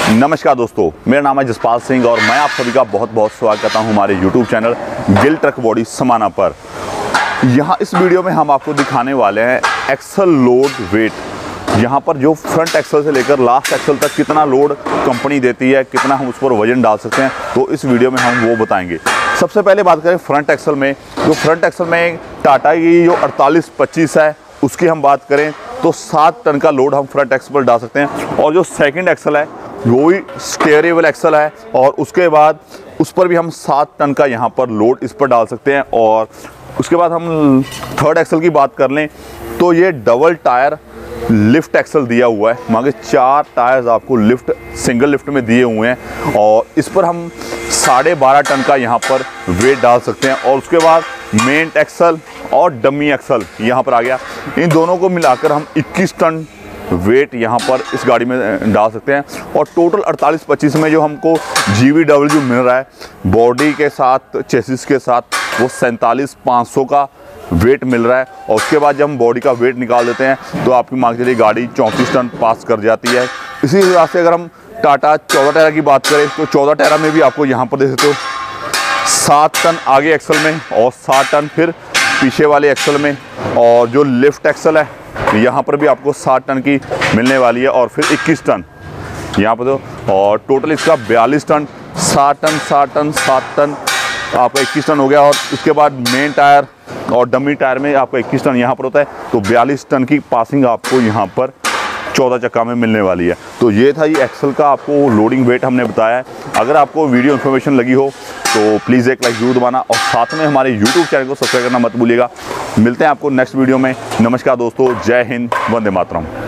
नमस्कार दोस्तों, मेरा नाम है जसपाल सिंह और मैं आप सभी का बहुत बहुत स्वागत करता हूं हमारे YouTube channel Gill truck body Samana पर। यहां इस वीडियो में हम आपको दिखाने वाले हैं एक्सल लोड वेट। यहां पर जो फ्रंट एक्सल से लेकर लास्ट एक्सल तक कितना लोड कंपनी देती है, कितना हम उस पर वजन डाल सकते हैं, तो इस वीडियो में हम वो बताएंगे। सबसे पहले बात करें फ्रंट एक्सल में, जो फ्रंट एक्सल में टाटा की जो 4825 है उसकी हम बात करें तो 7 टन का लोड हम फ्रंट एक्सल पर डाल सकते हैं। और जो सेकंड एक्सल है वो भी स्टेयरेबल एक्सल है और उसके बाद उस पर भी हम 7 टन का यहाँ पर लोड इस पर डाल सकते हैं। और उसके बाद हम थर्ड एक्सल की बात कर लें तो ये डबल टायर लिफ्ट एक्सल दिया हुआ है। वहाँ के 4 टायर्स आपको लिफ्ट सिंगल लिफ्ट में दिए हुए हैं और इस पर हम 12.5 टन का यहाँ पर वेट डाल सकते हैं। और उसके बाद मेन एक्सल और डमी एक्सल यहाँ पर आ गया, इन दोनों को मिलाकर हम 21 टन वेट यहाँ पर इस गाड़ी में डाल सकते हैं। और टोटल 4825 में जो हमको GVW मिल रहा है बॉडी के साथ चेसिस के साथ, वो 47,500 का वेट मिल रहा है। और उसके बाद जब हम बॉडी का वेट निकाल देते हैं तो आपकी मान के चलिए गाड़ी 34 टन पास कर जाती है। इसी हिसाब से अगर हम टाटा 14 टायरा की बात करें तो 14 टायरा में भी आपको यहाँ पर देख सकते हो 7 टन आगे एक्सल में और 7 टन फिर पीछे वाले एक्सल में। और जो लिफ्ट एक्सल है यहाँ पर भी आपको 7 टन की मिलने वाली है और फिर 21 टन यहाँ पर तो, और टोटल इसका 42 टन, 7 टन 7 टन 7 टन आपका 21 टन हो गया। और उसके बाद मेन टायर और डमी टायर में आपका 21 टन यहाँ पर होता है, तो 42 टन की पासिंग आपको यहाँ पर 14 चक्का में मिलने वाली है। तो ये था ये एक्सल का आपको लोडिंग वेट हमने बताया है। अगर आपको वीडियो इन्फॉर्मेशन लगी हो तो प्लीज़ एक लाइक जरूर दबाना और साथ में हमारे YouTube चैनल को सब्सक्राइब करना मत भूलिएगा। मिलते हैं आपको नेक्स्ट वीडियो में। नमस्कार दोस्तों, जय हिंद, वंदे मातरम।